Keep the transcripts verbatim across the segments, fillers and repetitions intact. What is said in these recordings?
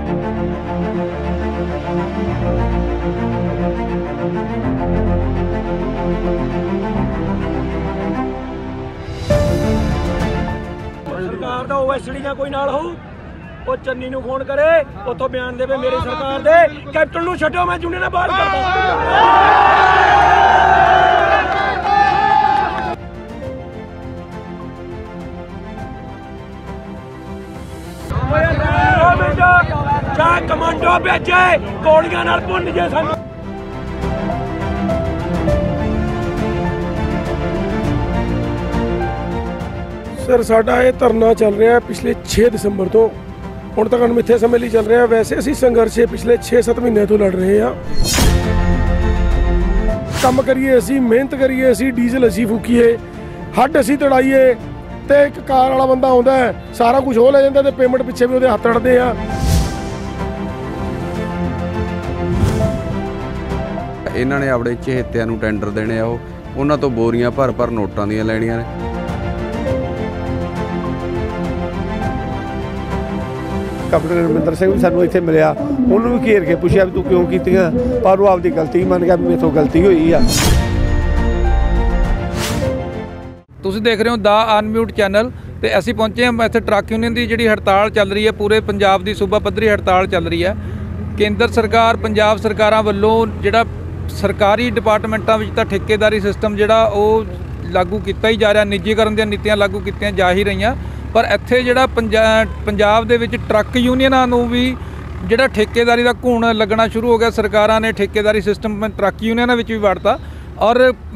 सरकार दा ओएसडी ਜਾਂ ਕੋਈ ਨਾਲ ਹੋਊ ਉਹ ਚੰਨੀ ਨੂੰ ਫੋਨ ਕਰੇ ਉੱਥੋਂ ਬਿਆਨ ਦੇਵੇ ਮੇਰੀ ਸਰਕਾਰ ਦੇ ਕੈਪਟਨ ਨੂੰ ਛੱਡੋ ਮੈਂ ਜੁੰਡੇ ਨਾਲ ਬਾਹਰ ਕਰਦਾ। ਚਾਹ ਕਮਾਂਡੋ ਭੇਜੇ ਗੋਲੀਆਂ ਨਾਲ ਭੁੰਨ ਜੇ ਸਾਨੂੰ। सर साडा ये धरना चल रहा है पिछले छे दिसंबर तो हुण तक अणमिथे समय लिए चल रहा है। वैसे असीं संघर्ष पिछले छे सत्त महीने तो लड़ रहे हैं। काम करिए असीं मेहनत करिए असीं डीजल असीं फूकीए हੱਡ असीं तड़ाईए ते एक कार वाला बंदा आउंदा है सारा कुछ हो ले जांदा ते पेमेंट पिछे भी उहदे हत्थ अड़दे आ। इन्हां ने अपने चहेतिਆਂ ਨੂੰ ਟੈਂਡਰ देने आ ਉਹ ਉਹਨਾਂ ਤੋਂ ਬੋਰੀਆਂ ਭਰ ਭਰ ਨੋਟਾਂ ਦੀਆਂ ਲੈਣੀਆਂ ਨੇ। कैप्टन रविंदर सिंह भी सानू इत्थे मिलिया उन्होंने भी घेर के पूछा भी तू क्यों कीतियां पर वो आपकी गलती मन गया भी मेथों गलती हुई आ। ਤੁਸੀਂ ਦੇਖ ਰਹੇ ਹੋ ਦਾ ਅਨਮਿਊਟ ਚੈਨਲ ਤੇ ਅਸੀਂ ਪਹੁੰਚੇ ਹਾਂ ਇੱਥੇ ਟਰੱਕ ਯੂਨੀਅਨ ਦੀ ਜਿਹੜੀ ਹੜਤਾਲ ਚੱਲ ਰਹੀ ਹੈ ਪੂਰੇ ਪੰਜਾਬ ਦੀ ਸੂਬਾ ਪੱਧਰੀ ਹੜਤਾਲ ਚੱਲ ਰਹੀ ਹੈ। ਕੇਂਦਰ ਸਰਕਾਰ ਪੰਜਾਬ ਸਰਕਾਰਾਂ ਵੱਲੋਂ ਜਿਹੜਾ ਸਰਕਾਰੀ ਡਿਪਾਰਟਮੈਂਟਾਂ ਵਿੱਚ ਤਾਂ ਠੇਕੇਦਾਰੀ ਸਿਸਟਮ ਜਿਹੜਾ ਉਹ ਲਾਗੂ ਕੀਤਾ ਹੀ ਜਾ ਰਿਹਾ, ਨਿੱਜੀਕਰਨ ਦੀਆਂ ਨੀਤੀਆਂ ਲਾਗੂ ਕੀਤੀਆਂ ਜਾ ਹੀ ਰਹੀਆਂ। ਪਰ ਇੱਥੇ ਜਿਹੜਾ ਪੰਜਾਬ ਪੰਜਾਬ ਦੇ ਵਿੱਚ ਟਰੱਕ ਯੂਨੀਅਨਾਂ ਨੂੰ ਵੀ ਜਿਹੜਾ ਠੇਕੇਦਾਰੀ ਦਾ ਘੂਣ ਲੱਗਣਾ ਸ਼ੁਰੂ ਹੋ ਗਿਆ। ਸਰਕਾਰਾਂ ਨੇ ਠੇਕੇਦਾਰੀ ਸਿਸਟਮ ਟਰੱਕ ਯੂਨੀਅਨਾਂ ਵਿੱਚ ਵੀ ਵੜਤਾ ਔਰ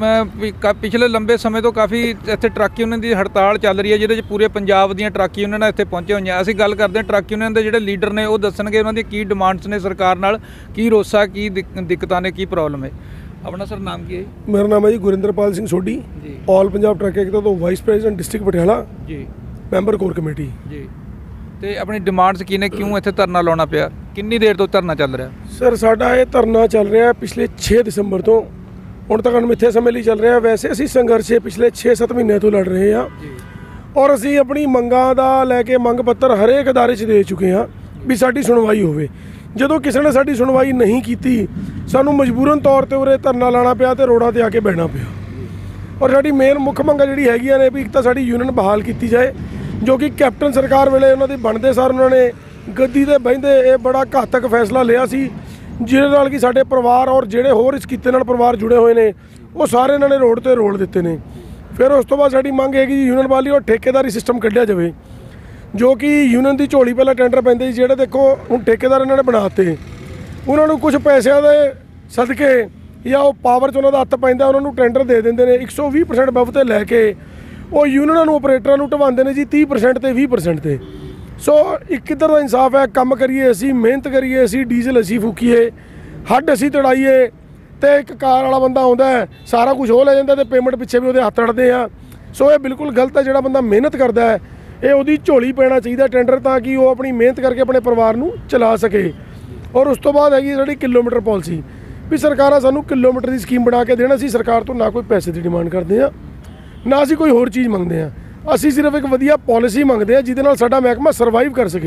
ਪਿਛਲੇ ਲੰਬੇ ਸਮੇਂ ਤੋਂ ਕਾਫੀ ਇੱਥੇ ਟਰੱਕ ਯੂਨੀਅਨ ਦੀ ਹੜਤਾਲ ਚੱਲ ਰਹੀ ਹੈ ਜਿਹਦੇ 'ਚ ਪੂਰੇ ਪੰਜਾਬ ਦੀਆਂ ਟਰੱਕ ਯੂਨੀਅਨਾਂ ਇੱਥੇ ਪਹੁੰਚੇ ਹੋਈਆਂ। ਅਸੀਂ ਗੱਲ ਕਰਦੇ ਹਾਂ ਟਰੱਕ ਯੂਨੀਅਨ ਦੇ ਜਿਹੜੇ ਲੀਡਰ ਨੇ ਉਹ ਦੱਸਣਗੇ ਉਹਨਾਂ ਦੀ ਕੀ ਡਿਮਾਂਡਸ ਨੇ ਸਰਕਾਰ ਨਾਲ, ਕੀ ਰੋਸਾ, ਕੀ ਦਿੱਕਤਾਂ ਨੇ, ਕੀ ਪ੍ਰੋਬਲਮ ਹੈ। अपना सर नाम की है? मेरा नाम है जी गुरिंदरपाल सिंह सोडी, ऑल पंजाब ट्रक एकता तो vice president district Patiala ji, member core committee जी। ਤੇ ਆਪਣੀ ਡਿਮਾਂਡਸ ਕੀ ਨੇ, ਕਿਉਂ ਇੱਥੇ ਧਰਨਾ ਲਾਉਣਾ ਪਿਆ, ਕਿੰਨੀ ਦੇਰ ਤੋਂ ਧਰਨਾ ਚੱਲ ਰਿਹਾ? ਸਰ ਸਾਡਾ ਇਹ ਧਰਨਾ ਚੱਲ ਰਿਹਾ ਪਿਛਲੇ ਛੇ ਦਿਸੰਬਰ ਤੋਂ ਹੁਣ ਤੱਕ ਅਣਮਿੱਥੇ ਸਮੇਂ ਲਈ ਚੱਲ ਰਿਹਾ। ਵੈਸੇ ਅਸੀਂ ਸੰਘਰਸ਼ ਪਿਛਲੇ ਛੇ ਸੱਤ ਮਹੀਨੇ ਤੋਂ ਲੜ ਰਹੇ ਹਾਂ ਔਰ ਅਸੀਂ ਆਪਣੀ ਮੰਗਾਂ ਦਾ ਲੈ ਕੇ ਮੰਗ ਪੱਤਰ ਹਰੇਕ ਅਦਾਰੇ 'ਚ ਦੇ ਚੁੱਕੇ ਹਾਂ ਵੀ ਸਾਡੀ ਸੁਣਵਾਈ ਹੋਵੇ। ਜਦੋਂ ਕਿਸੇ ਨੇ ਸਾਡੀ ਸੁਣਵਾਈ ਨਹੀਂ ਕੀਤੀ ਸਾਨੂੰ ਮਜਬੂਰਨ ਤੌਰ ਤੇ ਉਰੇ ਧਰਨਾ ਲਾਣਾ ਪਿਆ ਤੇ ਰੋਡਾਂ ਤੇ ਆ ਕੇ ਬਹਿਣਾ ਪਿਆ। ਔਰ ਸਾਡੀ ਮੇਨ ਮੁੱਖ ਮੰਗਾਂ ਜਿਹੜੀ ਹੈਗੀਆਂ ਨੇ ਵੀ ਇੱਕ ਤਾਂ ਸਾਡੀ ਯੂਨੀਅਨ ਬਹਾਲ ਕੀਤੀ ਜਾਏ ਜੋ ਕਿ ਕੈਪਟਨ ਸਰਕਾਰ ਵੇਲੇ ਉਹਨਾਂ ਦੀ ਬਣਦੇ ਸਾਰ ਉਹਨਾਂ ਨੇ ਗੱਦੀ ਤੇ ਬਹਿੰਦੇ ਇਹ ਬੜਾ ਘਾਤਕ ਫੈਸਲਾ ਲਿਆ ਸੀ ਜਿਹਦੇ ਨਾਲ ਕਿ ਸਾਡੇ ਪਰਿਵਾਰ ਔਰ ਜਿਹੜੇ ਹੋਰ ਇਸ ਕਿੱਤੇ ਨਾਲ ਪਰਿਵਾਰ ਜੁੜੇ ਹੋਏ ਨੇ ਉਹ ਸਾਰੇ ਇਹਨਾਂ ਨੇ ਰੋਡ ਤੇ ਰੋਲ ਦਿੱਤੇ ਨੇ। ਫਿਰ ਉਸ ਤੋਂ ਬਾਅਦ ਸਾਡੀ ਮੰਗ ਹੈਗੀ ਜੀ ਯੂਨੀਅਨ ਵਾਲੀ ਔਰ ਠੇਕੇਦਾਰੀ ਸਿਸਟਮ ਕੱਢਿਆ ਜਾਵੇ ਜੋ ਕਿ ਯੂਨੀਅਨ ਦੀ ਝੋਲੀ ਪਹਿਲਾਂ ਟੈਂਡਰ ਪੈਂਦੇ ਸੀ ਜਿਹੜੇ ਦੇਖੋ ਹੁਣ ਠੇਕੇਦਾਰ ਇਹਨਾਂ ਨੇ ਬਣਾਤੇ। ਉਹਨਾਂ ਨੂੰ ਕੁਝ ਪੈਸਿਆਂ ਦੇ ਸਦਕੇ ਜਾਂ ਉਹ ਪਾਵਰ 'ਚ ਉਹਨਾਂ ਦਾ ਹੱਥ ਪੈਂਦਾ ਉਹਨਾਂ ਨੂੰ ਟੈਂਡਰ ਦੇ ਦਿੰਦੇ ਨੇ ਇੱਕ ਸੌ ਵੀਹ ਪਰਸੈਂਟ ਬਫ ਤੇ ਲੈ ਕੇ ਉਹ ਯੂਨੀਅਨਾਂ ਨੂੰ ਆਪਰੇਟਰਾਂ ਨੂੰ ਢਵਾਉਂਦੇ ਨੇ ਜੀ ਤੀਹ ਪਰਸੈਂਟ ਤੇ ਵੀਹ ਪਰਸੈਂਟ ਤੇ। ਸੋ ਇੱਕ ਇੱਧਰ ਦਾ ਇਨਸਾਫ ਹੈ, ਕੰਮ ਕਰੀਏ ਅਸੀਂ, ਮਿਹਨਤ ਕਰੀਏ ਅਸੀਂ, ਡੀਜ਼ਲ ਅਸੀਂ ਫੂਕੀਏ, ਹੱਡ ਅਸੀਂ ਤੜਾਈਏ ਤੇ ਇੱਕ ਕਾਰ ਵਾਲਾ ਬੰਦਾ ਆਉਂਦਾ ਹੈ ਸਾਰਾ ਕੁਝ ਹੋ ਲੈ ਜਾਂਦਾ ਤੇ ਪੇਮੈਂਟ ਪਿੱਛੇ ਵੀ ਉਹਦੇ ਹੱਥ ਅੜਦੇ ਆ। ਸੋ ਇਹ ਬਿਲਕੁਲ ਗਲਤ ਹੈ। ਜਿਹੜਾ ਬੰਦਾ ਮਿਹਨਤ ਕਰਦਾ ਹੈ ਇਹ ਉਹਦੀ ਝੋਲੀ ਪੈਣਾ ਚਾਹੀਦਾ ਟੈਂਡਰ ਤਾਂ ਕਿ ਉਹ ਆਪਣੀ ਮਿਹਨਤ ਕਰਕੇ ਆਪਣੇ ਪਰਿਵਾਰ ਨੂੰ ਚਲਾ ਸਕੇ। ਔਰ ਉਸ ਤੋਂ ਬਾਅਦ ਹੈਗੀ ਸਾਡੀ ਕਿਲੋਮੀਟਰ ਪਾਲਿਸੀ ਵੀ ਸਰਕਾਰਾਂ ਸਾਨੂੰ ਕਿਲੋਮੀਟਰ ਦੀ ਸਕੀਮ ਬਣਾ ਕੇ ਦੇਣ। ਅਸੀਂ ਸਰਕਾਰ ਤੋਂ ਨਾ ਕੋਈ ਪੈਸੇ ਦੀ ਡਿਮਾਂਡ ਕਰਦੇ ਹਾਂ ਨਾ ਅਸੀਂ ਕੋਈ ਹੋਰ ਚੀਜ਼ ਮੰਗਦੇ ਹਾਂ, ਅਸੀਂ ਸਿਰਫ ਇੱਕ ਵਧੀਆ ਪਾਲਿਸੀ ਮੰਗਦੇ ਹਾਂ ਜਿਹਦੇ ਨਾਲ ਸਾਡਾ ਮਹਿਕਮਾ ਸਰਵਾਈਵ ਕਰ ਸਕੇ।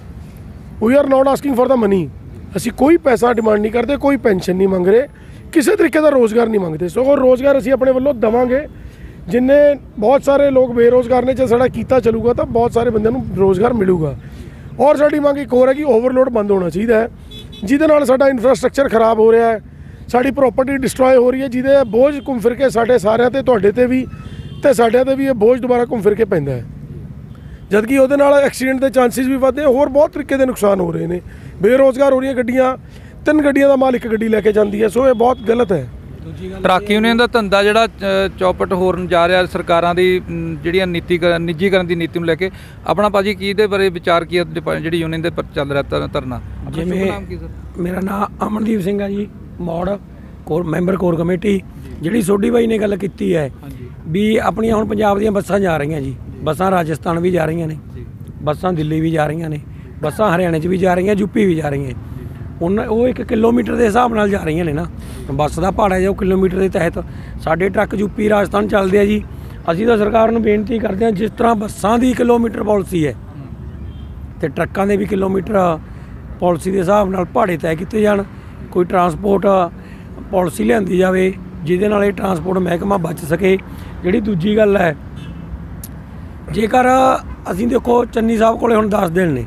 We are not asking for the money. ਅਸੀਂ ਕੋਈ ਪੈਸਾ ਡਿਮਾਂਡ ਨਹੀਂ ਕਰਦੇ, ਕੋਈ ਪੈਨਸ਼ਨ ਨਹੀਂ ਮੰਗ ਰਹੇ, ਕਿਸੇ ਤਰੀਕੇ ਦਾ ਰੋਜ਼ਗਾਰ ਨਹੀਂ ਮੰਗਦੇ। ਸੋ ਉਹ ਰੋਜ਼ਗਾਰ ਅਸੀਂ ਆਪਣੇ ਵੱਲੋਂ ਦੇਵਾਂਗੇ। ਜਿੰਨੇ ਬਹੁਤ ਸਾਰੇ ਲੋਕ ਬੇਰੋਜ਼ਗਾਰ ਨੇ ਜੇ ਸਾਡਾ ਕੀਤਾ ਚੱਲੂਗਾ ਤਾਂ ਬਹੁਤ ਸਾਰੇ ਬੰਦਿਆਂ ਨੂੰ ਰੋਜ਼ਗਾਰ ਮਿਲੂਗਾ। ਔਰ ਸਾਡੀ ਮੰਗ ਇੱਕ ਹੋਰ ਹੈ ਕਿ ਓਵਰਲੋਡ ਬੰਦ ਹੋਣਾ ਚਾਹੀਦਾ ਹੈ ਜਿਹਦੇ ਨਾਲ ਸਾਡਾ ਇਨਫਰਾਸਟਰਕਚਰ ਖਰਾਬ ਹੋ ਰਿਹਾ ਹੈ, ਸਾਡੀ ਪ੍ਰੋਪਰਟੀ ਡਿਸਟਰੋਏ ਹੋ ਰਹੀ ਹੈ ਜਿਹਦੇ ਬੋਝ ਘੁੰਮ ਫਿਰ ਕੇ ਸਾਡੇ ਸਾਰਿਆਂ 'ਤੇ ਤੁਹਾਡੇ 'ਤੇ ਵੀ ਤੇ ਸਾਡਿਆਂ 'ਤੇ ਵੀ ਇਹ ਬੋਝ ਦੁਬਾਰਾ ਘੁੰਮ ਫਿਰ ਕੇ ਪੈਂਦਾ ਹੈ ਜਦਕਿ ਉਹਦੇ ਨਾਲ ਐਕਸੀਡੈਂਟ ਦੇ ਚਾਂਸਿਸ ਵੀ ਵੱਧਦੇ, ਹੋਰ ਬਹੁਤ ਤਰੀਕੇ ਦੇ ਨੁਕਸਾਨ ਹੋ ਰਹੇ ਨੇ। ਬੇਰੋਜ਼ਗਾਰ ਹੋ ਰਹੀਆਂ ਗੱਡੀਆਂ, ਤਿੰਨ ਗੱਡੀਆਂ ਦਾ ਮਾਲ ਇੱਕ ਗੱਡੀ ਲੈ ਕੇ ਜਾਂਦੀ ਹੈ। ਸੋ ਇਹ ਬਹੁਤ ਗਲਤ ਹੈ। ਟਰੱਕ ਯੂਨੀਅਨ ਦਾ ਧੰਦਾ ਜਿਹੜਾ ਚੌਪਟ ਹੋਰਨ ਜਾ ਰਿਹਾ ਸਰਕਾਰਾਂ ਦੀ ਜਿਹੜੀਆਂ ਨੀਤੀ ਨਿੱਜੀਕਰਨ ਦੀ ਨੀਤੀ ਨੂੰ ਲੈ ਕੇ ਆਪਣਾ ਭਾਜੀ ਕੀ ਦੇ ਬਾਰੇ ਵਿਚਾਰ ਕੀ ਜਿਹੜੀ ਯੂਨੀਅਨ ਦੇ ਚੱਲ ਰਿਹਾ ਧਰਨਾ? ਜਿਵੇਂ ਮੇਰਾ ਨਾਮ ਅਮਨਦੀਪ ਸਿੰਘ ਹੈ ਜੀ, Maur core member core committee. ਜਿਹੜੀ ਸੋਢੀ ਬਾਈ ਨੇ ਗੱਲ ਕੀਤੀ ਹੈ ਵੀ ਆਪਣੀਆਂ ਹੁਣ ਪੰਜਾਬ ਦੀਆਂ ਬੱਸਾਂ ਜਾ ਰਹੀਆਂ ਜੀ, ਬੱਸਾਂ ਰਾਜਸਥਾਨ ਵੀ ਜਾ ਰਹੀਆਂ ਨੇ, ਬੱਸਾਂ ਦਿੱਲੀ ਵੀ ਜਾ ਰਹੀਆਂ ਨੇ, ਬੱਸਾਂ ਹਰਿਆਣੇ 'ਚ ਵੀ ਜਾ ਰਹੀਆਂ, ਯੂਪੀ ਵੀ ਜਾ ਰਹੀਆਂ। ਉਹਨਾਂ ਉਹ ਇੱਕ ਕਿਲੋਮੀਟਰ ਦੇ ਹਿਸਾਬ ਨਾਲ ਜਾ ਰਹੀਆਂ ਨੇ ਨਾ, ਬੱਸ ਦਾ ਭਾੜਾ ਜੋ ਕਿਲੋਮੀਟਰ ਦੇ ਤਹਿਤ ਸਾਡੇ ਟਰੱਕ ਯੂਪੀ ਰਾਜਸਥਾਨ ਚੱਲਦੇ ਆ ਜੀ। ਅਸੀਂ ਤਾਂ ਸਰਕਾਰ ਨੂੰ ਬੇਨਤੀ ਕਰਦੇ ਹਾਂ ਜਿਸ ਤਰ੍ਹਾਂ ਬੱਸਾਂ ਦੀ ਕਿਲੋਮੀਟਰ ਪਾਲਿਸੀ ਹੈ ਅਤੇ ਟਰੱਕਾਂ ਦੇ ਵੀ ਕਿਲੋਮੀਟਰ ਪਾਲਿਸੀ ਦੇ ਹਿਸਾਬ ਨਾਲ ਭਾੜੇ ਤੈਅ ਕੀਤੇ ਜਾਣ, ਕੋਈ ਟਰਾਂਸਪੋਰਟ ਪਾਲਿਸੀ ਲਿਆਂਦੀ ਜਾਵੇ ਜਿਹਦੇ ਨਾਲ ਇਹ ਟਰਾਂਸਪੋਰਟ ਮਹਿਕਮਾ ਬਚ ਸਕੇ। ਜਿਹੜੀ ਦੂਜੀ ਗੱਲ ਹੈ, ਜੇਕਰ ਅਸੀਂ ਦੇਖੋ ਚੰਨੀ ਸਾਹਿਬ ਕੋਲੇ ਹੁਣ ਦਸ ਦਿਨ ਨੇ,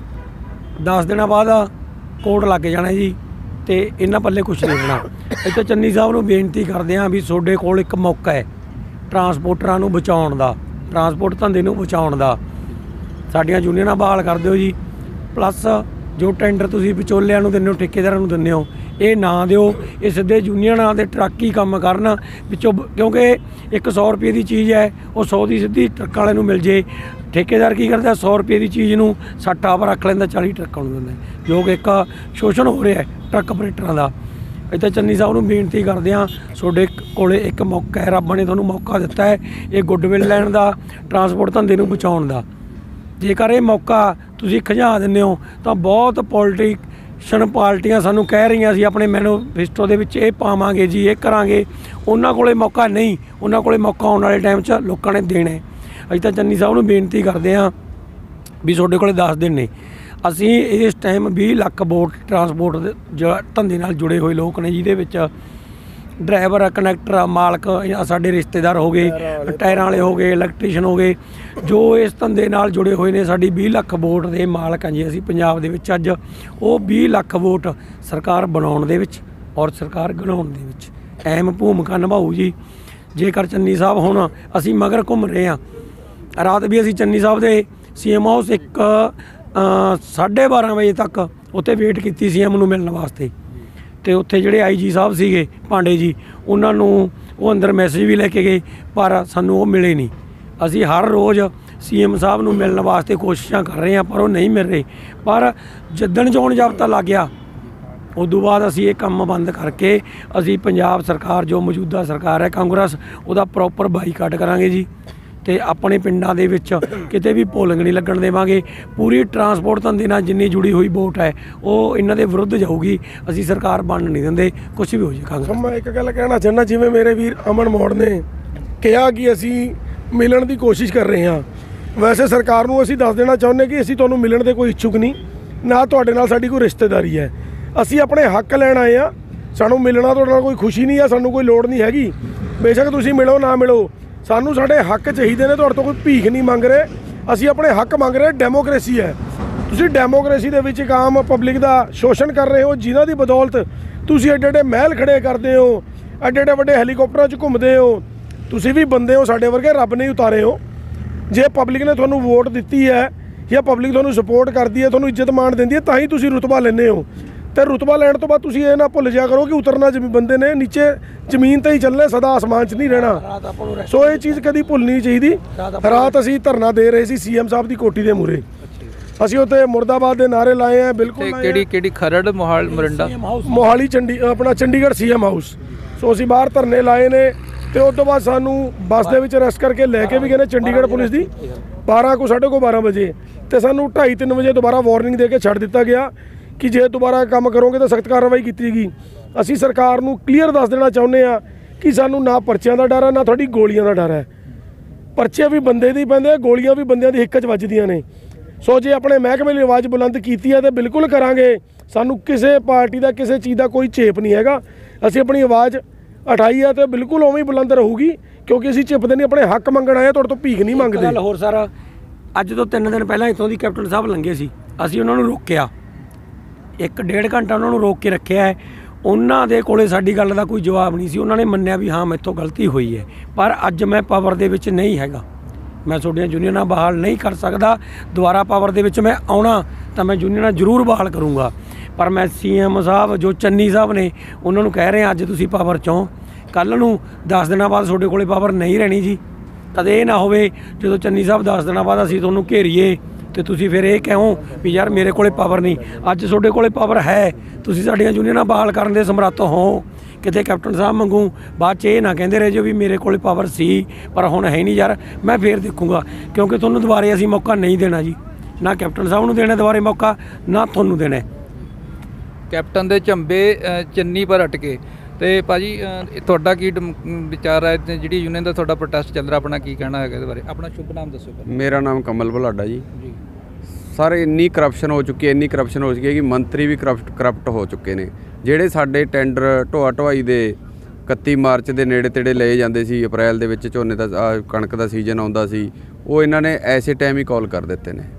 ਦਸ ਦਿਨਾਂ ਬਾਅਦ ਕੋਰਟ ਲੱਗ ਜਾਣਾ ਜੀ ਤੇ ਇਹਨਾਂ ਪੱਲੇ ਕੁਛ ਨਹੀਂ ਰਹਿਣਾ। ਇੱਥੇ ਚੰਨੀ ਸਾਹਿਬ ਨੂੰ ਬੇਨਤੀ ਕਰਦੇ ਹਾਂ ਵੀ ਤੁਹਾਡੇ ਕੋਲ ਇੱਕ ਮੌਕਾ ਹੈ ਟਰਾਂਸਪੋਰਟਰਾਂ ਨੂੰ ਬਚਾਉਣ ਦਾ, ਟਰਾਂਸਪੋਰਟ ਧੰਦੇ ਨੂੰ ਬਚਾਉਣ ਦਾ। ਸਾਡੀਆਂ ਯੂਨੀਅਨਾਂ ਬਹਾਲ ਕਰ ਦਿਓ ਜੀ, ਪਲੱਸ ਜੋ ਟੈਂਡਰ ਤੁਸੀਂ ਵਿਚੋਲਿਆਂ ਨੂੰ ਦਿੰਦੇ ਹੋ, ਠੇਕੇਦਾਰਾਂ ਨੂੰ ਦਿੰਦੇ ਹੋ, ਇਹ ਨਾ ਦਿਓ। ਇਹ ਸਿੱਧੇ ਯੂਨੀਅਨਾਂ ਦੇ ਟਰੱਕ ਹੀ ਕੰਮ ਕਰਨ ਵਿੱਚੋਂ, ਕਿਉਂਕਿ ਇੱਕ ਸੌ ਰੁਪਏ ਦੀ ਚੀਜ਼ ਹੈ ਉਹ ਸੌ ਦੀ ਸਿੱਧੀ ਟਰੱਕ ਵਾਲੇ ਨੂੰ ਮਿਲ ਜੇ। ਠੇਕੇਦਾਰ ਕੀ ਕਰਦਾ, ਸੌ ਰੁਪਏ ਦੀ ਚੀਜ਼ ਨੂੰ ਸੱਠ ਆਪ ਰੱਖ ਲੈਂਦਾ, ਚਾਲੀ ਟਰੱਕਾਂ ਨੂੰ ਦਿੰਦਾ, ਜੋ ਕਿ ਇੱਕ ਸ਼ੋਸ਼ਣ ਹੋ ਰਿਹਾ ਟਰੱਕ ਆਪਰੇਟਰਾਂ ਦਾ। ਇੱਥੇ ਚੰਨੀ ਸਾਹਿਬ ਨੂੰ ਬੇਨਤੀ ਕਰਦੇ ਹਾਂ, ਤੁਹਾਡੇ ਕੋਲੇ ਇੱਕ ਮੌਕਾ ਹੈ, ਰੱਬ ਨੇ ਤੁਹਾਨੂੰ ਮੌਕਾ ਦਿੱਤਾ ਹੈ ਇਹ ਗੁੱਡਵਿਲ ਲੈਣ ਦਾ, ਟਰਾਂਸਪੋਰਟ ਧੰਦੇ ਨੂੰ ਬਚਾਉਣ ਦਾ। ਜੇਕਰ ਇਹ ਮੌਕਾ ਤੁਸੀਂ ਖਿਜਾ ਦਿੰਦੇ ਹੋ ਤਾਂ ਬਹੁਤ ਪੋਲੀਟੀਸ਼ਨ ਪਾਰਟੀਆਂ ਸਾਨੂੰ ਕਹਿ ਰਹੀਆਂ ਸੀ ਆਪਣੇ ਮੈਨੀਫੈਸਟੋ ਦੇ ਵਿੱਚ ਇਹ ਪਾਵਾਂਗੇ ਜੀ, ਇਹ ਕਰਾਂਗੇ। ਉਹਨਾਂ ਕੋਲੇ ਮੌਕਾ ਨਹੀਂ, ਉਹਨਾਂ ਕੋਲੇ ਮੌਕਾ ਆਉਣ ਵਾਲੇ ਟਾਈਮ 'ਚ ਲੋਕਾਂ ਨੇ ਦੇਣਾ। ਅਸੀਂ ਤਾਂ ਚੰਨੀ ਸਾਹਿਬ ਨੂੰ ਬੇਨਤੀ ਕਰਦੇ ਹਾਂ ਵੀ ਤੁਹਾਡੇ ਕੋਲੇ ਦਸ ਦਿਨ ਨੇ। ਅਸੀਂ ਇਸ ਟਾਈਮ ਵੀਹ ਲੱਖ ਵੋਟ ਟਰਾਂਸਪੋਰਟ ਦੇ ਜ ਧੰਦੇ ਨਾਲ ਜੁੜੇ ਹੋਏ ਲੋਕ ਨੇ, ਜਿਹਦੇ ਵਿੱਚ ਡਰਾਈਵਰ, ਕਨੈਕਟਰ, ਮਾਲਕ, ਸਾਡੇ ਰਿਸ਼ਤੇਦਾਰ ਹੋ ਗਏ, ਟਾਇਰਾਂ ਵਾਲੇ ਹੋ ਗਏ, ਇਲੈਕਟ੍ਰੀਸ਼ੀਅਨ ਹੋ ਗਏ, ਜੋ ਇਸ ਧੰਦੇ ਨਾਲ ਜੁੜੇ ਹੋਏ ਨੇ। ਸਾਡੀ ਵੀਹ ਲੱਖ ਵੋਟ ਦੇ ਮਾਲਕ ਹਾਂ ਜੀ ਅਸੀਂ ਪੰਜਾਬ ਦੇ ਵਿੱਚ। ਅੱਜ ਉਹ ਵੀਹ ਲੱਖ ਵੋਟ ਸਰਕਾਰ ਬਣਾਉਣ ਦੇ ਵਿੱਚ ਔਰ ਸਰਕਾਰ ਗਣਾਉਣ ਦੇ ਵਿੱਚ ਅਹਿਮ ਭੂਮਿਕਾ ਨਿਭਾਊ ਜੀ। ਜੇਕਰ ਚੰਨੀ ਸਾਹਿਬ ਹੁਣ ਅਸੀਂ ਮਗਰ ਘੁੰਮ ਰਹੇ ਹਾਂ, ਰਾਤ ਵੀ ਅਸੀਂ ਚੰਨੀ ਸਾਹਿਬ ਦੇ ਸੀ ਐਮ ਹਾਊਸ ਇੱਕ ਸਾਢੇ ਬਾਰਾਂ ਵਜੇ ਤੱਕ ਉੱਥੇ ਵੇਟ ਕੀਤੀ ਸੀ ਐਮ ਨੂੰ ਮਿਲਣ ਵਾਸਤੇ, ਅਤੇ ਉੱਥੇ ਜਿਹੜੇ ਆਈ ਜੀ ਸਾਹਿਬ ਸੀਗੇ ਪਾਂਡੇ ਜੀ, ਉਹਨਾਂ ਨੂੰ ਉਹ ਅੰਦਰ ਮੈਸੇਜ ਵੀ ਲੈ ਕੇ ਗਏ ਪਰ ਸਾਨੂੰ ਉਹ ਮਿਲੇ ਨਹੀਂ। ਅਸੀਂ ਹਰ ਰੋਜ਼ ਸੀ ਐਮ ਸਾਹਿਬ ਨੂੰ ਮਿਲਣ ਵਾਸਤੇ ਕੋਸ਼ਿਸ਼ਾਂ ਕਰ ਰਹੇ ਹਾਂ ਪਰ ਉਹ ਨਹੀਂ ਮਿਲ ਰਹੇ। ਪਰ ਜਿੱਦਣ ਚੋਣ ਜ਼ਾਬਤਾ ਲੱਗ ਗਿਆ ਉਦੋਂ ਬਾਅਦ ਅਸੀਂ ਇਹ ਕੰਮ ਬੰਦ ਕਰਕੇ ਅਸੀਂ ਪੰਜਾਬ ਸਰਕਾਰ ਜੋ ਮੌਜੂਦਾ ਸਰਕਾਰ ਹੈ ਕਾਂਗਰਸ, ਉਹਦਾ ਪ੍ਰੋਪਰ ਬਾਈਕਾਟ ਕਰਾਂਗੇ ਜੀ। ਅਤੇ ਆਪਣੇ ਪਿੰਡਾਂ ਦੇ ਵਿੱਚ ਕਿਤੇ ਵੀ ਪੋਲਿੰਗ ਨਹੀਂ ਲੱਗਣ ਦੇਵਾਂਗੇ। ਪੂਰੀ ਟਰਾਂਸਪੋਰਟ ਧੰਦੇ ਨਾਲ ਜਿੰਨੀ ਜੁੜੀ ਹੋਈ ਵੋਟ ਹੈ ਉਹ ਇਹਨਾਂ ਦੇ ਵਿਰੁੱਧ ਜਾਊਗੀ। ਅਸੀਂ ਸਰਕਾਰ ਬਣਨ ਨਹੀਂ ਦਿੰਦੇ, ਕੁਛ ਵੀ ਹੋ ਜਾਏ ਕਾਂਗਰਸ। ਮੈਂ ਇੱਕ ਗੱਲ ਕਹਿਣਾ ਚਾਹੁੰਦਾ, ਜਿਵੇਂ ਮੇਰੇ ਵੀਰ ਅਮਨ ਮੋੜ ਨੇ ਕਿਹਾ ਕਿ ਅਸੀਂ ਮਿਲਣ ਦੀ ਕੋਸ਼ਿਸ਼ ਕਰ ਰਹੇ ਹਾਂ, ਵੈਸੇ ਸਰਕਾਰ ਨੂੰ ਅਸੀਂ ਦੱਸ ਦੇਣਾ ਚਾਹੁੰਦੇ ਕਿ ਅਸੀਂ ਤੁਹਾਨੂੰ ਮਿਲਣ ਦੇ ਕੋਈ ਇੱਛੁਕ ਨਹੀਂ, ਨਾ ਤੁਹਾਡੇ ਨਾਲ ਸਾਡੀ ਕੋਈ ਰਿਸ਼ਤੇਦਾਰੀ ਹੈ। ਅਸੀਂ ਆਪਣੇ ਹੱਕ ਲੈਣ ਆਏ ਹਾਂ, ਸਾਨੂੰ ਮਿਲਣਾ ਤੁਹਾਡੇ ਨਾਲ ਕੋਈ ਖੁਸ਼ੀ ਨਹੀਂ ਹੈ, ਸਾਨੂੰ ਕੋਈ ਲੋੜ ਨਹੀਂ ਹੈਗੀ। ਬੇਸ਼ੱਕ ਤੁਸੀਂ ਮਿਲੋ ਨਾ ਮਿਲੋ, ਸਾਨੂੰ ਸਾਡੇ ਹੱਕ ਚਾਹੀਦੇ ਨੇ, ਤੁਹਾਡੇ ਤੋਂ ਕੋਈ ਭੀਖ ਨਹੀਂ ਮੰਗ ਰਹੇ। ਅਸੀਂ ਆਪਣੇ ਹੱਕ ਮੰਗ ਰਹੇ। ਡੈਮੋਕ੍ਰੇਸੀ ਹੈ, ਤੁਸੀਂ ਡੈਮੋਕ੍ਰੇਸੀ ਦੇ ਵਿੱਚ ਇੱਕ ਆਮ ਪਬਲਿਕ ਦਾ ਸ਼ੋਸ਼ਣ ਕਰ ਰਹੇ ਹੋ, ਜਿਨ੍ਹਾਂ ਦੀ ਬਦੌਲਤ ਤੁਸੀਂ ਐਡੇ ਐਡੇ ਮਹਿਲ ਖੜੇ ਕਰਦੇ ਹੋ, ਐਡੇ ਐਡੇ ਵੱਡੇ ਹੈਲੀਕਾਪਟਰਾਂ 'ਚ ਘੁੰਮਦੇ ਹੋ। ਤੁਸੀਂ ਵੀ ਬੰਦੇ ਹੋ ਸਾਡੇ ਵਰਗੇ, ਰੱਬ ਨੇ ਉਤਾਰੇ ਹੋ। ਜੇ ਪਬਲਿਕ ਨੇ ਤੁਹਾਨੂੰ ਵੋਟ ਦਿੱਤੀ ਹੈ ਜਾਂ ਪਬਲਿਕ ਤੁਹਾਨੂੰ ਸਪੋਰਟ ਕਰਦੀ ਹੈ, ਤੁਹਾਨੂੰ ਇੱਜ਼ਤ ਮਾਣ ਦਿੰਦੀ ਹੈ, ਤਾਂ ਹੀ ਤੁਸੀਂ ਰੁਤਬਾ ਲੈਂਦੇ ਹੋ। ਅਤੇ ਰੁਤਬਾ ਲੈਣ ਤੋਂ ਬਾਅਦ ਤੁਸੀਂ ਇਹ ਨਾ ਭੁੱਲ ਜਾਇਆ ਕਰੋ ਕਿ ਉਤਰਨਾ ਜਿਵੇਂ ਬੰਦੇ ਨੇ ਨੀਚੇ ਜ਼ਮੀਨ 'ਤੇ ਹੀ ਚੱਲਣਾ, ਸਦਾ ਆਸਮਾਨ 'ਚ ਨਹੀਂ ਰਹਿਣਾ। ਸੋ ਇਹ ਚੀਜ਼ ਕਦੀ ਭੁੱਲਣੀ ਚਾਹੀਦੀ। ਰਾਤ ਅਸੀਂ ਧਰਨਾ ਦੇ ਰਹੇ ਸੀ ਸੀ ਐਮ ਸਾਹਿਬ ਦੀ ਕੋਠੀ ਦੇ ਮੂਹਰੇ, ਅਸੀਂ ਉੱਥੇ ਮੁਰਦਾਬਾਦ ਦੇ ਨਾਅਰੇ ਲਾਏ ਆ। ਬਿਲਕੁਲ ਕਿਹੜੀ ਕਿਹੜੀ ਖਰੜ, ਮੋਹਾਲ, ਮੋਰਿੰਡਾ, ਮੋਹਾਲੀ, ਚੰਡੀ ਆਪਣਾ ਚੰਡੀਗੜ੍ਹ ਸੀ ਐਮ ਹਾਊਸ। ਸੋ ਅਸੀਂ ਬਾਹਰ ਧਰਨੇ ਲਾਏ ਨੇ ਅਤੇ ਉਸ ਤੋਂ ਬਾਅਦ ਸਾਨੂੰ ਬੱਸ ਦੇ ਵਿੱਚ ਅਰੈਸਟ ਕਰਕੇ ਲੈ ਕੇ ਵੀ ਗਏ ਨੇ ਚੰਡੀਗੜ੍ਹ ਪੁਲਿਸ ਦੀ ਬਾਰਾਂ ਕੋ ਸਾਢੇ ਕੋ ਬਾਰਾਂ ਵਜੇ, ਅਤੇ ਸਾਨੂੰ ਢਾਈ ਤਿੰਨ ਵਜੇ ਦੁਬਾਰਾ ਵਾਰਨਿੰਗ ਦੇ ਕੇ ਛੱਡ ਦਿੱਤਾ ਗਿਆ ਕਿ ਜੇ ਦੁਬਾਰਾ ਕੰਮ ਕਰੋਗੇ ਤਾਂ ਸਖਤ ਕਾਰਵਾਈ ਕੀਤੀ ਜਾਏਗੀ। ਅਸੀਂ ਸਰਕਾਰ ਨੂੰ ਕਲੀਅਰ ਦੱਸ ਦੇਣਾ ਚਾਹੁੰਦੇ ਹਾਂ ਕਿ ਸਾਨੂੰ ਨਾ ਪਰਚਿਆਂ ਦਾ ਡਰ ਹੈ, ਨਾ ਤੁਹਾਡੀ ਗੋਲੀਆਂ ਦਾ ਡਰ ਹੈ। ਪਰਚੇ ਵੀ ਬੰਦੇ ਦੀ ਪੈਂਦੇ, ਗੋਲੀਆਂ ਵੀ ਬੰਦਿਆਂ ਦੀ ਹਿੱਕ 'ਚ ਵੱਜਦੀਆਂ ਨੇ। ਸੋ ਜੇ ਆਪਣੇ ਮਹਿਕਮੇ ਲਈ ਆਵਾਜ਼ ਬੁਲੰਦ ਕੀਤੀ ਹੈ ਤਾਂ ਬਿਲਕੁਲ ਕਰਾਂਗੇ। ਸਾਨੂੰ ਕਿਸੇ ਪਾਰਟੀ ਦਾ ਕਿਸੇ ਚੀਜ਼ ਦਾ ਕੋਈ ਝੇਪ ਨਹੀਂ ਹੈਗਾ। ਅਸੀਂ ਆਪਣੀ ਆਵਾਜ਼ ਉਠਾਈ ਹੈ ਅਤੇ ਬਿਲਕੁਲ ਉਵੇਂ ਹੀ ਬੁਲੰਦ ਰਹੂਗੀ, ਕਿਉਂਕਿ ਅਸੀਂ ਝਿਪਦੇ ਨਹੀਂ, ਆਪਣੇ ਹੱਕ ਮੰਗਣ ਆਏ, ਤੁਹਾਡੇ ਤੋਂ ਭੀਖ ਨਹੀਂ ਮੰਗਦੇ। ਗੱਲ ਹੋਰ ਸਰ, ਅੱਜ ਤੋਂ ਤਿੰਨ ਦਿਨ ਪਹਿਲਾਂ ਇੱਥੋਂ ਦੀ ਕੈਪਟਨ ਸਾਹਿਬ ਲੰਘੇ ਸੀ, ਅਸੀਂ ਉਹਨਾਂ ਨੂੰ ਰੋਕਿਆ, ਇੱਕ ਡੇਢ ਘੰਟਾ ਉਹਨਾਂ ਨੂੰ ਰੋਕ ਕੇ ਰੱਖਿਆ ਹੈ। ਉਹਨਾਂ ਦੇ ਕੋਲੇ ਸਾਡੀ ਗੱਲ ਦਾ ਕੋਈ ਜਵਾਬ ਨਹੀਂ ਸੀ। ਉਹਨਾਂ ਨੇ ਮੰਨਿਆ ਵੀ ਹਾਂ ਮੈਥੋਂ ਗਲਤੀ ਹੋਈ ਹੈ, ਪਰ ਅੱਜ ਮੈਂ ਪਾਵਰ ਦੇ ਵਿੱਚ ਨਹੀਂ ਹੈਗਾ, ਮੈਂ ਤੁਹਾਡੀਆਂ ਯੂਨੀਅਨਾਂ ਬਹਾਲ ਨਹੀਂ ਕਰ ਸਕਦਾ। ਦੁਬਾਰਾ ਪਾਵਰ ਦੇ ਵਿੱਚ ਮੈਂ ਆਉਣਾ ਤਾਂ ਮੈਂ ਯੂਨੀਅਨਾਂ ਜ਼ਰੂਰ ਬਹਾਲ ਕਰੂੰਗਾ। ਪਰ ਮੈਂ ਸੀ ਐਮ ਸਾਹਿਬ ਜੋ ਚੰਨੀ ਸਾਹਿਬ ਨੇ ਉਹਨਾਂ ਨੂੰ ਕਹਿ ਰਿਹਾ ਅੱਜ ਤੁਸੀਂ ਪਾਵਰ 'ਚੋਂ, ਕੱਲ੍ਹ ਨੂੰ ਦਸ ਦਿਨਾਂ ਬਾਅਦ ਤੁਹਾਡੇ ਕੋਲੇ ਪਾਵਰ ਨਹੀਂ ਰਹਿਣੀ ਜੀ। ਕਦੇ ਇਹ ਨਾ ਹੋਵੇ ਜਦੋਂ ਚੰਨੀ ਸਾਹਿਬ ਦਸ ਦਿਨਾਂ ਬਾਅਦ ਅਸੀਂ ਤੁਹਾਨੂੰ ਘੇਰੀਏ ਅਤੇ ਤੁਸੀਂ ਫਿਰ ਇਹ ਕਹੋ ਵੀ ਯਾਰ ਮੇਰੇ ਕੋਲੇ ਪਾਵਰ ਨਹੀਂ। ਅੱਜ ਤੁਹਾਡੇ ਕੋਲੇ ਪਾਵਰ ਹੈ, ਤੁਸੀਂ ਸਾਡੀਆਂ ਯੂਨੀਅਨਾਂ ਬਹਾਲ ਕਰਨ ਦੇ ਸਮਰੱਥ ਹੋ। ਕਿਤੇ ਕੈਪਟਨ ਸਾਹਿਬ ਵਾਂਗੂ ਬਾਅਦ 'ਚ ਇਹ ਨਾ ਕਹਿੰਦੇ ਰਹੇ ਜੋ ਵੀ ਮੇਰੇ ਕੋਲੇ ਪਾਵਰ ਸੀ ਪਰ ਹੁਣ ਹੈ ਨਹੀਂ। ਯਾਰ ਮੈਂ ਫੇਰ ਦੇਖੂੰਗਾ, ਕਿਉਂਕਿ ਤੁਹਾਨੂੰ ਦੁਬਾਰੇ ਅਸੀਂ ਮੌਕਾ ਨਹੀਂ ਦੇਣਾ ਜੀ, ਨਾ ਕੈਪਟਨ ਸਾਹਿਬ ਨੂੰ ਦੇਣਾ ਦੁਬਾਰੇ ਮੌਕਾ, ਨਾ ਤੁਹਾਨੂੰ ਦੇਣਾ। ਕੈਪਟਨ ਦੇ ਝੰਬੇ ਚੰਨੀ ਪਰ ਅਟਕੇ। ਤੇ ਭਾਜੀ ਤੁਹਾਡਾ ਕੀ ਵਿਚਾਰ ਹੈ, ਜਿਹੜੀ ਯੂਨੀਅਨ ਦਾ ਤੁਹਾਡਾ ਪ੍ਰੋਟੈਸਟ ਚੱਲ ਰਿਹਾ, ਆਪਣਾ ਕੀ ਕਹਿਣਾ ਹੈਗਾ ਇਹਦੇ ਬਾਰੇ? ਆਪਣਾ ਸ਼ੁਭ ਨਾਮ ਦੱਸੋ। ਮੇਰਾ ਨਾਮ ਕਮਲ ਬਲਾਡਾ ਜੀ। ਜੀ ਸਾਰੇ ਇੰਨੀ ਕਰਪਸ਼ਨ ਹੋ ਚੁੱਕੀ ਹੈ ਇੰਨੀ ਕਰਪਸ਼ਨ ਹੋ ਚੁੱਕੀ ਹੈ ਕਿ ਮੰਤਰੀ ਵੀ ਕਰਪਟ ਕਰਪਟ ਹੋ ਚੁੱਕੇ ਨੇ। ਜਿਹੜੇ ਸਾਡੇ ਟੈਂਡਰ ਢੋਆ ਢੁਆਈ ਦੇ ਇਕੱਤੀ ਮਾਰਚ ਦੇ ਨੇੜੇ ਤੇੜੇ ਲਏ ਜਾਂਦੇ ਸੀ, ਅਪ੍ਰੈਲ ਦੇ ਵਿੱਚ ਝੋਨੇ ਦਾ ਕਣਕ ਦਾ ਸੀਜ਼ਨ ਆਉਂਦਾ ਸੀ, ਉਹ ਇਹਨਾਂ ਨੇ ਐਸੇ ਟਾਈਮ ਹੀ ਕਾਲ ਕਰ ਦਿੱਤੇ ਨੇ,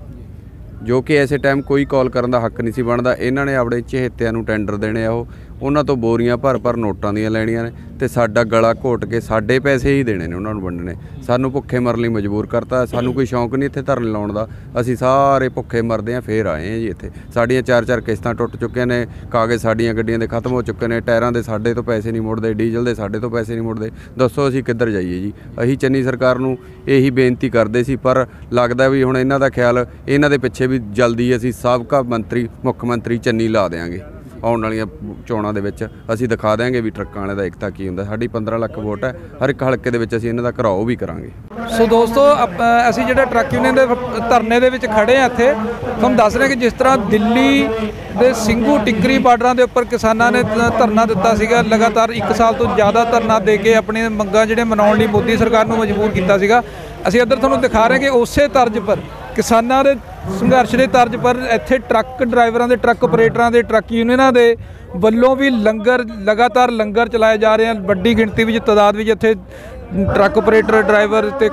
ਜੋ ਕਿ ਐਸੇ ਟਾਈਮ ਕੋਈ ਕਾਲ ਕਰਨ ਦਾ ਹੱਕ ਨਹੀਂ ਸੀ ਬਣਦਾ। ਇਹਨਾਂ ਨੇ ਆਪਣੇ ਚਹੇਤਿਆਂ ਨੂੰ ਟੈਂਡਰ ਦੇਣੇ ਆ, ਉਹ ਉਹਨਾਂ ਤੋਂ ਬੋਰੀਆਂ ਭਰ ਭਰ ਨੋਟਾਂ ਦੀਆਂ ਲੈਣੀਆਂ ਨੇ ਤੇ ਸਾਡਾ ਗਲਾ ਘੋਟ ਕੇ ਸਾਡੇ ਪੈਸੇ ਹੀ ਦੇਣੇ ਨੇ, ਉਹਨਾਂ ਨੂੰ ਵੰਡਣੇ। ਸਾਨੂੰ ਭੁੱਖੇ ਮਰਨ ਲਈ ਮਜਬੂਰ ਕਰਤਾ। ਸਾਨੂੰ ਕੋਈ ਸ਼ੌਂਕ ਨਹੀਂ ਇੱਥੇ ਧਰਨੇ ਲਾਉਣ ਦਾ, ਅਸੀਂ ਸਾਰੇ ਭੁੱਖੇ ਮਰਦੇ ਹਾਂ ਫੇਰ ਆਏ ਹਾਂ ਜੀ ਇੱਥੇ। ਸਾਡੀਆਂ ਚਾਰ ਚਾਰ ਕਿਸ਼ਤਾਂ ਟੁੱਟ ਚੁੱਕੀਆਂ ਨੇ, ਕਾਗਜ਼ ਸਾਡੀਆਂ ਗੱਡੀਆਂ ਦੇ ਖਤਮ ਹੋ ਚੁੱਕੇ ਨੇ, ਟਾਇਰਾਂ ਦੇ ਸਾਡੇ ਤੋਂ ਪੈਸੇ ਨਹੀਂ ਮੁੜਦੇ, ਡੀਜ਼ਲ ਦੇ ਸਾਡੇ ਤੋਂ ਪੈਸੇ ਨਹੀਂ ਮੁੜਦੇ। ਦੱਸੋ ਅਸੀਂ ਕਿੱਧਰ ਜਾਈਏ ਜੀ। ਅਸੀਂ ਚੰਨੀ ਸਰਕਾਰ ਨੂੰ ਇਹੀ ਬੇਨਤੀ ਕਰਦੇ ਸੀ, ਪਰ ਲੱਗਦਾ ਵੀ ਹੁਣ ਇਹਨਾਂ ਦਾ ਖਿਆਲ ਇਹਨਾਂ ਦੇ ਪਿੱਛੇ ਵੀ ਜਲਦੀ ਅਸੀਂ ਸਾਬਕਾ ਮੰਤਰੀ ਮੁੱਖ ਮੰਤਰੀ ਚੰਨੀ ਲਾ ਦੇਵਾਂਗੇ। ਆਉਣ ਵਾਲੀਆਂ ਚੋਣਾਂ ਦੇ ਵਿੱਚ ਅਸੀਂ ਦਿਖਾ ਦਿਆਂਗੇ ਵੀ ਟਰੱਕਾਂ ਵਾਲੇ ਦਾ ਏਕਤਾ ਕੀ ਹੁੰਦਾ। ਸਾਡੀ ਪੰਦਰਾਂ ਲੱਖ ਵੋਟ ਹੈ, ਹਰ ਇੱਕ ਹਲਕੇ ਦੇ ਵਿੱਚ ਅਸੀਂ ਇਹਨਾਂ ਦਾ ਘਰਾਓ ਵੀ ਕਰਾਂਗੇ। ਸੋ ਦੋਸਤੋ, ਅਸੀਂ ਜਿਹੜੇ ਟਰੱਕ ਯੂਨੀਅਨ ਦੇ ਧਰਨੇ ਦੇ ਵਿੱਚ ਖੜੇ ਆ ਇੱਥੇ, ਤੁਹਾਨੂੰ ਦੱਸ ਰਹੇ ਕਿ ਜਿਸ ਤਰ੍ਹਾਂ ਦਿੱਲੀ ਦੇ ਸਿੰਘੂ ਟਿੱਕਰੀ ਬਾਰਡਰਾਂ ਦੇ ਉੱਪਰ ਕਿਸਾਨਾਂ ਨੇ ਧਰਨਾ ਦਿੱਤਾ ਸੀਗਾ, ਲਗਾਤਾਰ ਇੱਕ ਸਾਲ ਤੋਂ ਜ਼ਿਆਦਾ ਧਰਨਾ ਦੇ ਕੇ ਆਪਣੀਆਂ ਮੰਗਾਂ ਜਿਹੜੇ ਮਨਾਉਣ ਲਈ ਮੋਦੀ ਸਰਕਾਰ ਨੂੰ ਮਜਬੂਰ ਕੀਤਾ ਸੀਗਾ। ਅਸੀਂ ਇੱਧਰ ਤੁਹਾਨੂੰ ਦਿਖਾ ਰਹੇ ਕਿ ਉਸੇ ਤਰਜ਼ ਪਰ ਕਿਸਾਨਾਂ ਦੇ ਸੰਘਰਸ਼ ਦੇ ਤਰਜ਼ ਪਰ ਇੱਥੇ ਟਰੱਕ ਡਰਾਈਵਰਾਂ ਦੇ, ਟਰੱਕ ਆਪਰੇਟਰਾਂ ਦੇ, ਟਰੱਕ ਯੂਨੀਅਨਾਂ ਦੇ ਵੱਲੋਂ ਵੀ ਲੰਗਰ, ਲਗਾਤਾਰ ਲੰਗਰ ਚਲਾਏ ਜਾ ਰਹੇ ਹਨ। ਵੱਡੀ ਗਿਣਤੀ ਵਿੱਚ ਤਾਦਾਦ ਵਿੱਚ ਇੱਥੇ ਟਰੱਕ ਆਪਰੇਟਰ, ਡਰਾਈਵਰ ਤੇ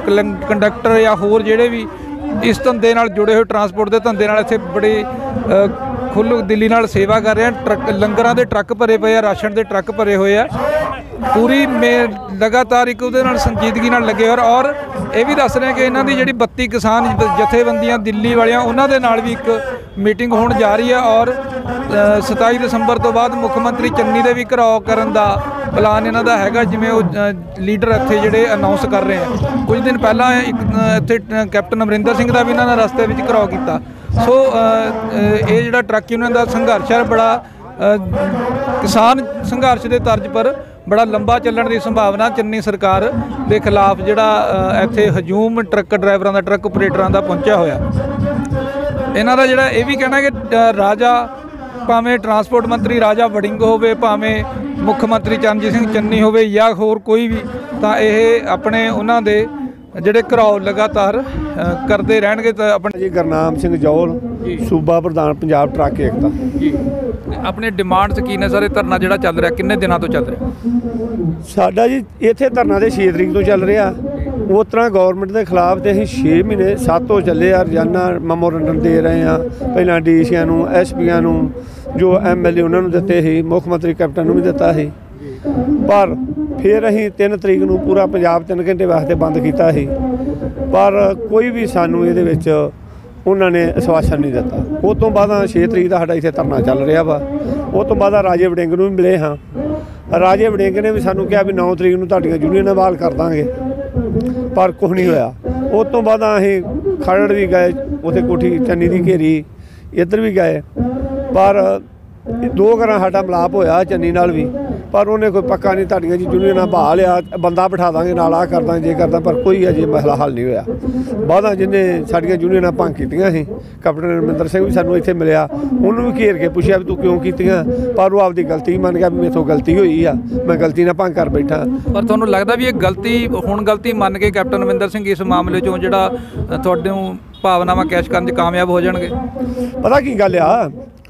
ਕੰਡਕਟਰ ਜਾਂ ਹੋਰ ਜਿਹੜੇ ਵੀ ਇਸ ਧੰਦੇ ਨਾਲ ਜੁੜੇ ਹੋਏ, ਟਰਾਂਸਪੋਰਟ ਦੇ ਧੰਦੇ ਨਾਲ ਇੱਥੇ ਬੜੇ ਖੁੱਲ੍ਹ ਦਿਲੀ ਨਾਲ ਸੇਵਾ ਕਰ ਰਹੇ ਹਨ। ਟਰੱਕ ਲੰਗਰਾਂ ਦੇ ਟਰੱਕ ਭਰੇ ਪਏ ਆ, ਰਾਸ਼ਨ ਦੇ ਟਰੱਕ ਭਰੇ ਹੋਏ ਆ, ਪੂਰੀ ਮੇ ਲਗਾਤਾਰ ਇੱਕ ਉਹਦੇ ਨਾਲ ਸੰਜੀਦਗੀ ਨਾਲ ਲੱਗੇ ਹੋਏ। ਔਰ ਇਹ ਵੀ ਦੱਸ ਰਹੇ ਕਿ ਇਹਨਾਂ ਦੀ ਜਿਹੜੀ ਬੱਤੀ ਕਿਸਾਨ ਜਥੇਬੰਦੀਆਂ ਦਿੱਲੀ ਵਾਲੀਆਂ, ਉਹਨਾਂ ਦੇ ਨਾਲ ਵੀ ਇੱਕ ਮੀਟਿੰਗ ਹੋਣ ਜਾ ਰਹੀ ਹੈ। ਔਰ ਸਤਾਈ ਦਸੰਬਰ ਤੋਂ ਬਾਅਦ ਮੁੱਖ ਮੰਤਰੀ ਚੰਨੀ ਦੇ ਵੀ ਘਿਰਾਓ ਕਰਨ ਦਾ ਪਲਾਨ ਇਹਨਾਂ ਦਾ ਹੈਗਾ, ਜਿਵੇਂ ਉਹ ਲੀਡਰ ਇੱਥੇ ਜਿਹੜੇ ਅਨਾਉਂਸ ਕਰ ਰਹੇ ਆ। ਕੁਝ ਦਿਨ ਪਹਿਲਾਂ ਇੱਕ ਇੱਥੇ ਕੈਪਟਨ ਅਮਰਿੰਦਰ ਸਿੰਘ ਦਾ ਵੀ ਇਹਨਾਂ ਨੇ ਰਸਤੇ ਵਿੱਚ ਘਿਰਾਓ ਕੀਤਾ। ਸੋ ਇਹ ਜਿਹੜਾ ਟਰੱਕ ਯੂਨੀਅਨ ਦਾ ਸੰਘਰਸ਼ ਹੈ, ਬੜਾ ਕਿਸਾਨ ਸੰਘਰਸ਼ ਦੇ ਤਰਜ਼ ਪਰ ਬੜਾ ਲੰਬਾ ਚੱਲਣ ਦੀ ਸੰਭਾਵਨਾ। ਚੰਨੀ ਸਰਕਾਰ ਦੇ ਖਿਲਾਫ ਜਿਹੜਾ ਇੱਥੇ ਹਜੂਮ ਟਰੱਕ ਡਰਾਈਵਰਾਂ ਦਾ, ਟਰੱਕ ਆਪਰੇਟਰਾਂ ਦਾ ਪਹੁੰਚਿਆ ਹੋਇਆ। ਇਹਨਾਂ ਦਾ ਜਿਹੜਾ ਇਹ ਵੀ ਕਹਿਣਾ ਕਿ ਰਾਜਾ, ਭਾਵੇਂ ਟਰਾਂਸਪੋਰਟ ਮੰਤਰੀ ਰਾਜਾ ਵੜਿੰਗ ਹੋਵੇ, ਭਾਵੇਂ ਮੁੱਖ ਮੰਤਰੀ ਚਰਨਜੀਤ ਸਿੰਘ ਚੰਨੀ ਹੋਵੇ ਜਾਂ ਹੋਰ ਕੋਈ ਵੀ, ਤਾਂ ਇਹ ਆਪਣੇ ਉਹਨਾਂ ਦੇ ਜਿਹੜੇ ਘਰਾਓ ਲਗਾਤਾਰ ਕਰਦੇ ਰਹਿਣਗੇ। ਤਾਂ ਆਪਣੇ ਜੀ ਗੁਰਨਾਮ ਸਿੰਘ ਜੌਲ, ਸੂਬਾ ਪ੍ਰਧਾਨ ਪੰਜਾਬ ਟਰੱਕ ਏਕਤਾ ਜੀ, ਆਪਣੇ ਡਿਮਾਂਡਸ ਕੀ ਨੇ ਸਰ? ਇਹ ਧਰਨਾ ਜਿਹੜਾ ਚੱਲ ਰਿਹਾ ਕਿੰਨੇ ਦਿਨਾਂ ਤੋਂ ਚੱਲ ਰਿਹਾ? ਸਾਡਾ ਜੀ ਇੱਥੇ ਧਰਨਾ ਦੇ ਛੇ ਤਰੀਕ ਤੋਂ ਚੱਲ ਰਿਹਾ। ਉਸ ਤਰ੍ਹਾਂ ਗੌਰਮੈਂਟ ਦੇ ਖਿਲਾਫ ਤੇ ਅਸੀਂ ਛੇ ਮਹੀਨੇ ਸੱਤ ਤੋਂ ਚੱਲੇ ਆ, ਰੋਜ਼ਾਨਾ ਮੈਮੋਰੰਡਮ ਦੇ ਰਹੇ ਹਾਂ। ਪਹਿਲਾਂ ਡੀ ਸੀਆਂ ਨੂੰ, ਐਸ ਪੀਆਂ ਨੂੰ, ਜੋ ਐਮ ਐਲ ਏ ਉਹਨਾਂ ਨੂੰ ਦਿੱਤੇ ਸੀ, ਮੁੱਖ ਮੰਤਰੀ ਕੈਪਟਨ ਨੂੰ ਵੀ ਦਿੱਤਾ ਸੀ। ਪਰ ਫਿਰ ਅਸੀਂ ਤਿੰਨ ਤਰੀਕ ਨੂੰ ਪੂਰਾ ਪੰਜਾਬ ਤਿੰਨ ਘੰਟੇ ਵਾਸਤੇ ਬੰਦ ਕੀਤਾ ਸੀ, ਪਰ ਕੋਈ ਵੀ ਸਾਨੂੰ ਇਹਦੇ ਵਿੱਚ ਉਹਨਾਂ ਨੇ ਆਸ਼ਵਾਸਨ ਨਹੀਂ ਦਿੱਤਾ। ਉਸ ਤੋਂ ਬਾਅਦ ਛੇ ਤਰੀਕ ਦਾ ਸਾਡਾ ਇੱਥੇ ਧਰਨਾ ਚੱਲ ਰਿਹਾ ਵਾ। ਉਸ ਤੋਂ ਬਾਅਦ ਰਾਜੇ ਵੜਿੰਗ ਨੂੰ ਵੀ ਮਿਲੇ ਹਾਂ। ਰਾਜੇ ਵੜਿੰਗ ਨੇ ਵੀ ਸਾਨੂੰ ਕਿਹਾ ਵੀ ਨੌ ਤਰੀਕ ਨੂੰ ਤੁਹਾਡੀਆਂ ਯੂਨੀਅਨਾਂ ਬਹਾਲ ਕਰ ਦਾਂਗੇ, ਪਰ ਕੁਛ ਨਹੀਂ ਹੋਇਆ। ਉਸ ਤੋਂ ਬਾਅਦ ਅਸੀਂ ਖਰੜ ਵੀ ਗਏ, ਉੱਥੇ ਕੋਠੀ ਚੰਨੀ ਦੀ ਘੇਰੀ, ਇੱਧਰ ਵੀ ਗਏ, ਪਰ ਦੋ ਘਰਾਂ ਸਾਡਾ ਮਿਲਾਪ ਹੋਇਆ ਚੰਨੀ ਨਾਲ ਵੀ, ਪਰ ਉਹਨੇ ਕੋਈ ਪੱਕਾ ਨਹੀਂ ਤੁਹਾਡੀਆਂ ਜੀ ਯੂਨੀਅਨਾਂ ਬਹਾਲ ਆ, ਬੰਦਾ ਬਿਠਾ ਦਾਂਗੇ ਨਾਲ, ਆ ਕਰ ਦਾਂਗੇ ਜੇ ਕਰਦਾ, ਪਰ ਕੋਈ ਅਜੇ ਮਸਲਾ ਹੱਲ ਨਹੀਂ ਹੋਇਆ। ਬਾਅਦਾਂ ਜਿਹਨੇ ਸਾਡੀਆਂ ਯੂਨੀਅਨਾਂ ਭੰਗ ਕੀਤੀਆਂ ਸੀ, ਕੈਪਟਨ ਅਮਰਿੰਦਰ ਸਿੰਘ ਵੀ ਸਾਨੂੰ ਇੱਥੇ ਮਿਲਿਆ, ਉਹਨੂੰ ਵੀ ਘੇਰ ਕੇ ਪੁੱਛਿਆ ਵੀ ਤੂੰ ਕਿਉਂ ਕੀਤੀਆਂ, ਪਰ ਉਹ ਆਪਦੀ ਗਲਤੀ ਮੰਨ ਗਿਆ ਵੀ ਮੇਥੋਂ ਗਲਤੀ ਹੋਈ ਆ, ਮੈਂ ਗਲਤੀ ਨਾਲ ਭੰਗ ਕਰ ਬੈਠਾ। ਪਰ ਤੁਹਾਨੂੰ ਲੱਗਦਾ ਵੀ ਇਹ ਗਲਤੀ, ਹੁਣ ਗਲਤੀ ਮੰਨ ਕੇ ਕੈਪਟਨ ਅਮਰਿੰਦਰ ਸਿੰਘ ਇਸ ਮਾਮਲੇ 'ਚੋਂ ਜਿਹੜਾ ਤੁਹਾਡੇ ਨੂੰ ਭਾਵਨਾਵਾਂ ਕੈਸ਼ ਕਰਨ 'ਚ ਕਾਮਯਾਬ ਹੋ ਜਾਣਗੇ? ਪਤਾ ਕੀ ਗੱਲ ਆ,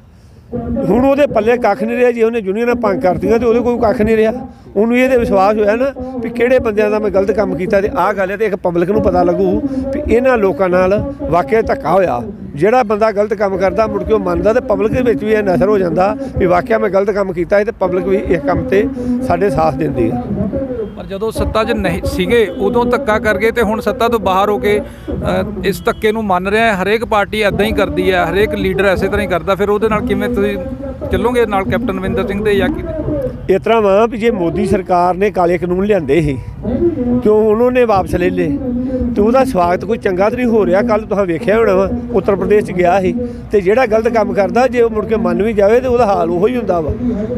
ਹੁਣ ਉਹਦੇ ਪੱਲੇ ਕੱਖ ਨਹੀਂ ਰਿਹਾ। ਜੇ ਉਹਨੇ ਯੂਨੀਅਨਾਂ ਭੰਗ ਕਰਤੀਆਂ ਤੇ ਉਹਦੇ ਕੋਈ ਕੱਖ ਨਹੀਂ ਰਿਹਾ। ਉਹਨੂੰ ਇਹਦੇ ਵਿਸ਼ਵਾਸ ਹੋਇਆ ਨਾ ਵੀ ਕਿਹੜੇ ਬੰਦਿਆਂ ਦਾ ਮੈਂ ਗਲਤ ਕੰਮ ਕੀਤਾ, ਤੇ ਆਹ ਗੱਲ ਹੈ ਤੇ ਇੱਕ ਪਬਲਿਕ ਨੂੰ ਪਤਾ ਲੱਗੂ ਵੀ ਇਹਨਾਂ ਲੋਕਾਂ ਨਾਲ ਵਾਕਿਆ ਧੱਕਾ ਹੋਇਆ। ਜਿਹੜਾ ਬੰਦਾ ਗਲਤ ਕੰਮ ਕਰਦਾ ਮੁੜ ਕੇ ਉਹ ਮੰਨਦਾ, ਤੇ ਪਬਲਿਕ ਦੇ ਵਿੱਚ ਵੀ ਇਹ ਨਜ਼ਰ ਹੋ ਜਾਂਦਾ ਵੀ ਵਾਕਿਆ ਮੈਂ ਗਲਤ ਕੰਮ ਕੀਤਾ ਹੈ, ਤੇ ਪਬਲਿਕ ਵੀ ਇਸ ਕੰਮ ਤੇ ਸਾਡੇ ਸਾਥ ਦਿੰਦੀ ਹੈ। ਪਰ ਜਦੋਂ ਸੱਤਾ 'ਚ ਨਹੀਂ ਸੀਗੇ ਉਦੋਂ ਧੱਕਾ ਕਰ ਗਏ, ਤੇ ਹੁਣ ਸੱਤਾ ਤੋਂ ਬਾਹਰ ਹੋ ਕੇ ਇਸ ਧੱਕੇ ਨੂੰ ਮੰਨ ਰਿਹਾ ਹੈ। ਹਰੇਕ ਪਾਰਟੀ ਇੱਦਾਂ ਹੀ ਕਰਦੀ ਹੈ, ਹਰੇਕ ਲੀਡਰ ਐਸੇ ਤਰ੍ਹਾਂ ਹੀ ਕਰਦਾ। ਫਿਰ ਉਹਦੇ ਨਾਲ ਕਿਵੇਂ ਤੁਸੀਂ ਚੱਲੋਗੇ ਨਾਲ ਕੈਪਟਨ ਅਮਰਿੰਦਰ ਸਿੰਘ ਦੇ ਜਾਂ ਕੀ? ਇਸ ਤਰ੍ਹਾਂ ਵਾ ਵੀ ਜੇ ਮੋਦੀ ਸਰਕਾਰ ਨੇ ਕਾਲੇ ਕਾਨੂੰਨ ਲਿਆਂਦੇ ਸੀ, ਕਿਉਂ ਉਹਨਾਂ ਨੇ ਵਾਪਸ ਲੈ ਲਏ, ਤੇ ਉਹਦਾ ਸਵਾਗਤ ਕੋਈ ਚੰਗਾ ਤਾਂ ਨਹੀਂ ਹੋ ਰਿਹਾ। ਕੱਲ੍ਹ ਤੁਸੀਂ ਵੇਖਿਆ ਹੋਣਾ ਵਾ, ਉੱਤਰ ਪ੍ਰਦੇਸ਼ 'ਚ ਗਿਆ ਸੀ, ਤੇ ਜਿਹੜਾ ਗਲਤ ਕੰਮ ਕਰਦਾ ਜੇ ਉਹ ਮੁੜ ਕੇ ਮੰਨ ਵੀ ਜਾਵੇ ਤੇ ਉਹਦਾ ਹਾਲ ਉਹੋ ਹੀ ਹੁੰਦਾ ਵਾ।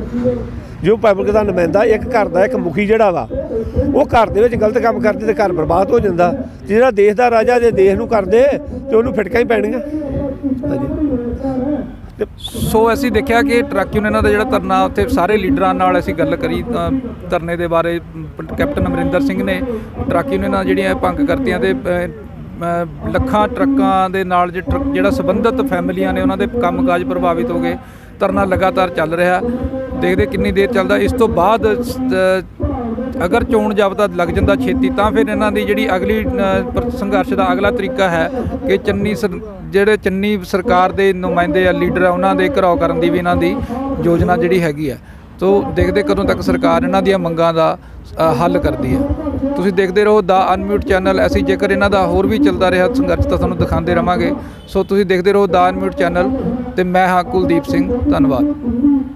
ਜੋ ਪਬਲਿਕ ਦਾ ਨੁਮਾਇੰਦਾ, ਇੱਕ ਘਰ ਦਾ ਇੱਕ ਮੁਖੀ ਜਿਹੜਾ ਵਾ, ਉਹ ਘਰ ਦੇ ਵਿੱਚ ਗਲਤ ਕੰਮ ਕਰਦੇ ਤੇ ਘਰ ਬਰਬਾਦ ਹੋ ਜਾਂਦਾ। ਜਿਹੜਾ ਦੇਸ਼ ਦਾ ਰਾਜਾ ਜੇ ਦੇਸ਼ ਨੂੰ ਕਰਦੇ ਤੇ ਉਹਨੂੰ ਫਿਟਕਾਂ ਹੀ ਪੈਣੀਆਂ। ਹਾਂਜੀ। ਸੋ ਅਸੀਂ ਦੇਖਿਆ ਕਿ ਟਰੱਕ ਯੂਨੀਅਨਾਂ ਦਾ ਜਿਹੜਾ ਧਰਨਾ, ਉੱਥੇ ਸਾਰੇ ਲੀਡਰਾਂ ਨਾਲ ਅਸੀਂ ਗੱਲ ਕਰੀ ਧਰਨੇ ਦੇ ਬਾਰੇ। ਕੈਪਟਨ ਅਮਰਿੰਦਰ ਸਿੰਘ ਨੇ ਟਰੱਕ ਯੂਨੀਅਨਾਂ ਜਿਹੜੀਆਂ ਭੰਗ ਕਰਤੀਆਂ, ਤੇ ਅ, ਲੱਖਾਂ ਟਰੱਕਾਂ ਦੇ ਨਾਲ ਜੇ ਟਰੱਕ ਜਿਹੜਾ ਸੰਬੰਧਿਤ ਫੈਮਲੀਆਂ ਨੇ ਉਹਨਾਂ ਦੇ ਕੰਮਕਾਜ ਪ੍ਰਭਾਵਿਤ ਹੋ ਗਏ। ਧਰਨਾ ਲਗਾਤਾਰ ਚੱਲ ਰਿਹਾ, ਦੇਖਦੇ ਕਿੰਨੀ ਦੇਰ ਚੱਲਦਾ। ਇਸ ਤੋਂ ਬਾਅਦ ਅ, ਅਗਰ ਚੋਣ ਜਾਬਤਾ ਲੱਗ ਜਾਂਦਾ ਛੇਤੀ ਤਾਂ ਫਿਰ ਇਹਨਾਂ ਦੀ ਜਿਹੜੀ ਅਗਲੀ ਅ, ਪਰ- ਸੰਘਰਸ਼ ਦਾ ਅਗਲਾ ਤਰੀਕਾ ਹੈ ਕਿ ਚੰਨੀ ਸਰ ਜਿਹੜੇ ਚੰਨੀ ਸਰਕਾਰ ਦੇ ਨੁਮਾਇੰਦੇ ਆ, ਲੀਡਰ ਆ, ਉਹਨਾਂ ਦੇ ਘਿਰਾਓ ਕਰਨ ਦੀ ਵੀ ਇਹਨਾਂ ਦੀ ਯੋਜਨਾ ਜਿਹੜੀ ਹੈਗੀ ਆ। ਤੋ ਦੇਖਦੇ ਕਦੋਂ ਤੱਕ ਸਰਕਾਰ ਇਹਨਾਂ ਦੀਆਂ ਮੰਗਾਂ ਦਾ ਅ, ਹੱਲ ਕਰਦੀ ਹੈ। ਤੁਸੀਂ ਦੇਖਦੇ ਰਹੋ ਦਾ ਅਨਮਿਊਟ ਚੈਨਲ। ਅਸੀਂ ਜੇਕਰ ਇਹਨਾਂ ਦਾ ਹੋਰ ਵੀ ਚੱਲਦਾ ਰਿਹਾ ਸੰਘਰਸ਼ ਤਾਂ ਤੁਹਾਨੂੰ ਦਿਖਾਉਂਦੇ ਰਵਾਂਗੇ। ਸੋ ਤੁਸੀਂ ਦੇਖਦੇ ਰਹੋ ਦਾ ਅਨਮਿਊਟ ਚੈਨਲ ਤੇ ਮੈਂ ਹਾਂ ਕੁਲਦੀਪ ਸਿੰਘ। ਧੰਨਵਾਦ।